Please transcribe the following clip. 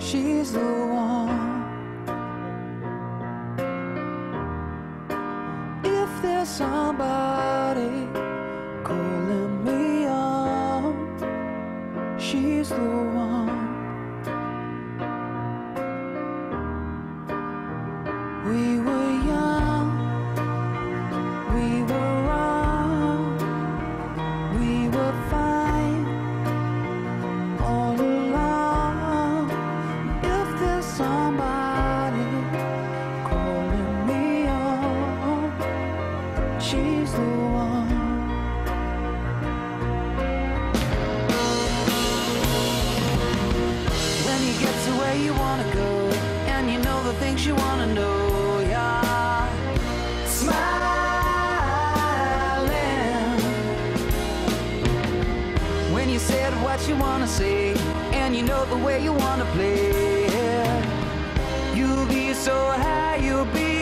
she's the one. If there's somebody calling me on, she's the one. We were young, we were wrong, we were fine all along. If there's somebody calling me on, she's the one. When you get to where you wanna go, and you know the things you wanna know, yeah, smiling. When you said what you wanna say, and you know the way you wanna play, you'll be so high, you'll be